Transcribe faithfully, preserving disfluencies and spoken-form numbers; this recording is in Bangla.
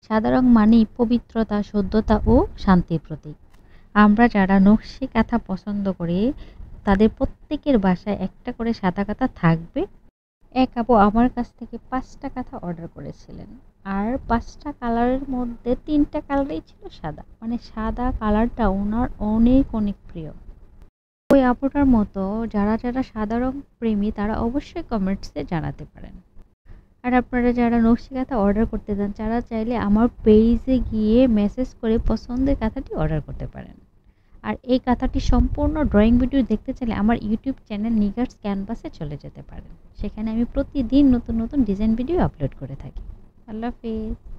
সাদা রং মানেই পবিত্রতা, শুদ্ধতা ও শান্তির প্রতীক। আমরা যারা নকশি কাঁথা পছন্দ করি তাদের প্রত্যেকের বাসায় একটা করে সাদা কাঁথা থাকবে। এক আপু আমার কাছ থেকে পাঁচটা কাঁথা অর্ডার করেছিলেন, আর পাঁচটা কালারের মধ্যে তিনটা কালারই ছিল সাদা, মানে সাদা কালারটা ওনার অনেক অনেক প্রিয়। ওই আপুটার মতো যারা যারা সাদা রং প্রেমী তারা অবশ্যই কমেন্টসে জানাতে পারেন। আর আপনারা যারা নকশি কাঁথা অর্ডার করতে চান তারা চাইলে আমার পেজে গিয়ে মেসেজ করে পছন্দের কাঁথাটি অর্ডার করতে পারেন। আর এই কাঁথাটি সম্পূর্ণ ড্রয়িং ভিডিও দেখতে চাইলে আমার ইউটিউব চ্যানেল নিগার্স ক্যানভাসে চলে যেতে পারেন। সেখানে আমি প্রতিদিন নতুন নতুন ডিজাইন ভিডিও আপলোড করে থাকি। আল্লাহ হাফেজ।